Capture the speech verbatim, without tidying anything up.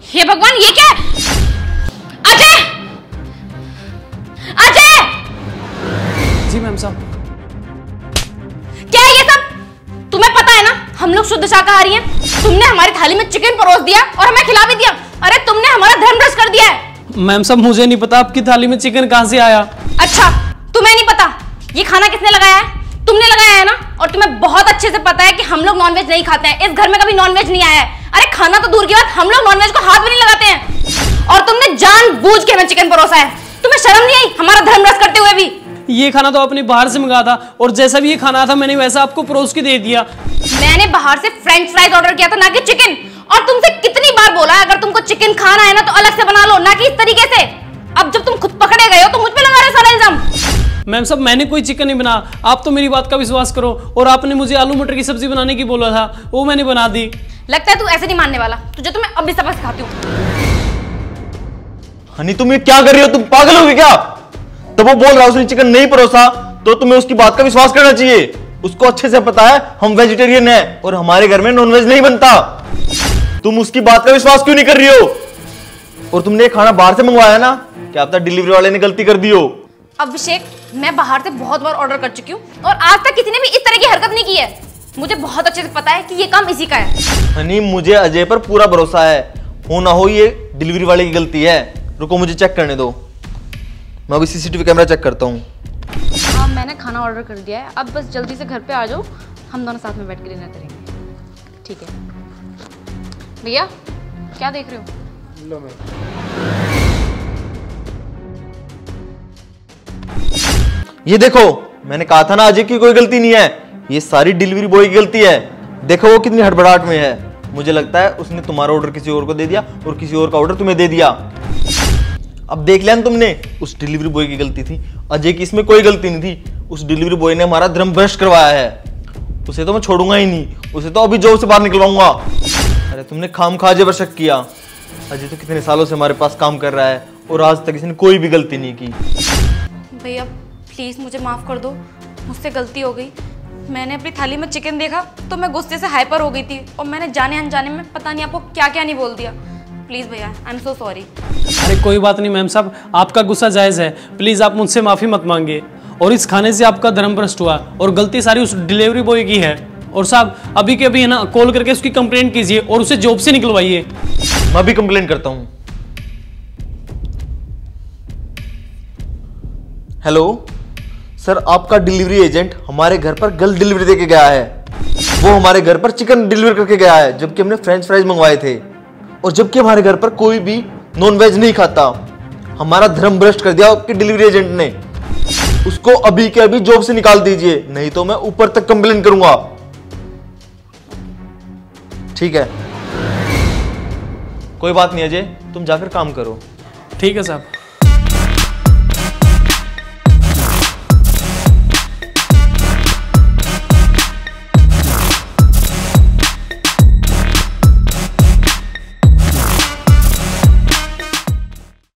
हे भगवान, ये क्या है? अजय! अजय! जी मैम साहब। क्या है ये सब? तुम्हें पता है ना हम लोग शुद्ध शाकाहारी हैं। तुमने हमारी थाली में चिकन परोस दिया और हमें खिला भी दिया। अरे तुमने हमारा धर्म भ्रष्ट कर दिया है। मैम साहब मुझे नहीं पता आपकी थाली में चिकन कहां से आया। अच्छा, तुम्हें नहीं पता? ये खाना किसने लगाया है? तुमने लगाया है ना। और तुम्हें बहुत अच्छे से पता है कि हम लोग नॉनवेज नहीं खाते हैं। इस घर में कभी नॉनवेज नहीं आया है। अरे खाना तो दूर की बात, हम लोग नॉनवेज को हाथ भी नहीं लगाते हैं। और तुमने जानबूझ के हमें चिकन परोसा है। तुम्हें शर्म नहीं आई हमारा धर्म भ्रष्ट करते हुए भी? ये खाना तो आपने बाहर से मंगाया था और जैसा भी ये खाना था मैंने वैसा आपको परोस के दे दिया। मैंने बाहर से फ्रेंच फ्राइज ऑर्डर किया था, ना कि चिकन। और तुमसे कितनी बार बोला है अगर तुमको चिकन खाना है ना तो अलग से बना लो, ना कि इस तरीके से। अब जब तुम खुद पकड़े गए हो तो मुझ पे लगा रहे हो सारा इल्जाम। मैम साहब मैंने कोई चिकन नहीं बना, आप तो मेरी बात का विश्वास करो। और आपने मुझे आलू मटर की सब्जी बनाने की बोला था, वो मैंने बना दी। लगता है तू ऐसे नहीं मानने वाला। तुझे तो मैं अब भी सबक सिखाती हूँ। हनी तुम ये क्या कर रही हो? तुम पागल हो गई क्या? तब वो बोल रहा है उसने चिकन नहीं परोसा तो तुम्हें उसकी बात का विश्वास करना चाहिए। उसको अच्छे से पता है हम वेजिटेरियन हैं और हमारे घर में नॉनवेज नहीं बनता। तुम उसकी बात का विश्वास क्यों नहीं कर रही हो? और तुमने ये खाना बाहर से मंगवाया ना, क्या पता डिलीवरी वाले ने गलती कर दी हो। अभिषेक, मैं बाहर से बहुत बार ऑर्डर कर चुकी हूँ और आज तक किसी ने भी इस तरह की हरकत नहीं की है। मुझे बहुत अच्छे से पता है कि ये काम इसी का है। हनी मुझे अजय पर पूरा भरोसा है। हो ना हो ये डिलीवरी वाले की गलती है। रुको मुझे चेक करने दो, मैं अभी सीसीटीवी कैमरा चेक करता हूँ। हाँ मैंने खाना ऑर्डर कर दिया है। अब बस जल्दी से घर पे आ जाओ, हम दोनों साथ में बैठ के डिनर करेंगे। ठीक है भैया, क्या देख रहे हो? लो मैं। ये देखो, मैंने कहा था ना अजय की कोई गलती नहीं है, ये सारी डिलीवरी बॉय की गलती है। देखो वो कितनी हड़बड़ाहट में है। मुझे लगता है उसने तुम्हारा ऑर्डर किसी और को दे दिया और किसी और का ऑर्डर तुम्हें दे दिया। अब देख लिया ना तुमने, उस डिलीवरी बॉय की गलती थी, अजय की इसमें कोई गलती नहीं थी। उस डिलीवरी बॉय ने हमारा धर्म भ्रष्ट करवाया है। उसे तो मैं छोड़ूंगा ही नहीं, उसे तो अभी जॉब से बाहर निकलवाऊंगा। अरे तुमने खामखा अजय पर शक किया। अजय तो कितने सालों से हमारे पास काम कर रहा है और आज तक इसने कोई भी गलती नहीं की। भैया प्लीज मुझे माफ कर दो, मुझसे गलती हो गई। मैंने अपनी थाली में चिकन देखा तो मैं गुस्से से हाइपर हो गई थी और मैंने जाने अनजाने में पता नहीं आपको क्या क्या नहीं बोल दिया। प्लीज भैया, आई एम सो सॉरी। अरे कोई बात नहीं मैम साहब, आपका गुस्सा जायज़ है। प्लीज़ आप मुझसे माफ़ी मत मांगिए। और इस खाने से आपका धर्म भ्रष्ट हुआ और गलती सारी उस डिलीवरी बॉय की है। और साहब अभी के अभी है ना कॉल करके उसकी कंप्लेंट कीजिए और उसे जॉब से निकलवाइए। मैं भी कंप्लेंट करता हूँ। हेलो सर, आपका डिलीवरी एजेंट हमारे घर पर गलत डिलीवरी देके गया है। वो हमारे घर पर चिकन डिलीवर करके गया है जबकि हमने फ्रेंच फ्राइज मंगवाए थे और जबकि हमारे घर पर कोई भी नॉनवेज नहीं खाता। हमारा धर्म भ्रष्ट कर दिया आपके डिलीवरी एजेंट ने। उसको अभी के अभी जॉब से निकाल दीजिए, नहीं तो मैं ऊपर तक कंप्लेन करूंगा। ठीक है, कोई बात नहीं अजय, तुम जाकर काम करो। ठीक है साहब।